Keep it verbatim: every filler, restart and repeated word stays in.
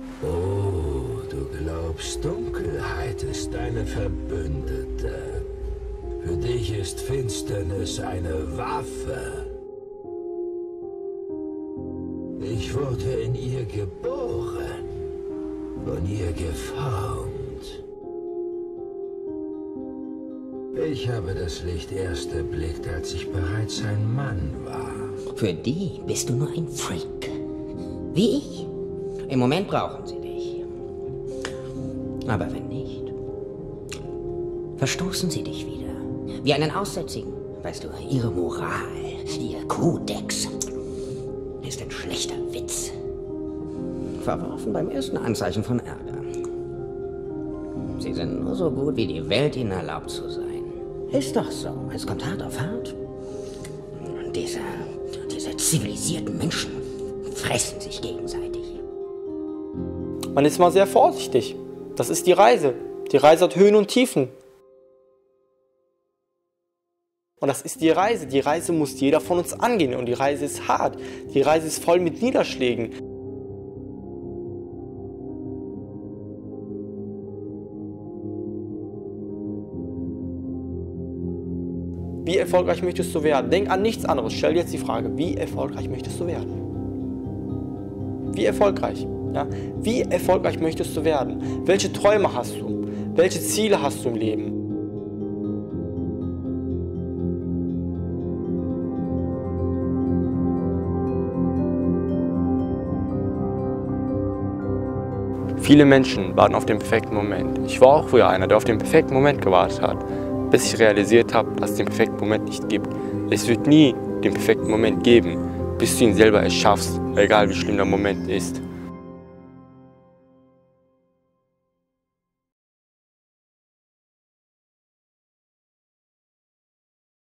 Oh, du glaubst, Dunkelheit ist deine Verbündete. Für dich ist Finsternis eine Waffe. Ich wurde in ihr geboren, von ihr geformt. Ich habe das Licht erst erblickt, als ich bereits ein Mann war. Für die bist du nur ein Freak. Wie ich. Im Moment brauchen sie dich. Aber wenn nicht, verstoßen sie dich wieder. Wie einen Aussätzigen. Weißt du, ihre Moral, ihr Kodex ist ein schlechter Witz. Verworfen beim ersten Anzeichen von Ärger. Sie sind nur so gut, wie die Welt ihnen erlaubt zu sein. Ist doch so. Es kommt hart auf hart. Diese, diese zivilisierten Menschen fressen sich gegenseitig. Man ist mal sehr vorsichtig. Das ist die Reise. Die Reise hat Höhen und Tiefen. Und das ist die Reise. Die Reise muss jeder von uns angehen. Und die Reise ist hart. Die Reise ist voll mit Niederschlägen. Wie erfolgreich möchtest du werden? Denk an nichts anderes. Stell dir jetzt die Frage, wie erfolgreich möchtest du werden? Wie erfolgreich? Ja? Wie erfolgreich möchtest du werden? Welche Träume hast du? Welche Ziele hast du im Leben? Viele Menschen warten auf den perfekten Moment. Ich war auch früher einer, der auf den perfekten Moment gewartet hat, bis ich realisiert habe, dass es den perfekten Moment nicht gibt. Es wird nie den perfekten Moment geben, bis du ihn selber erschaffst, egal wie schlimm der Moment ist.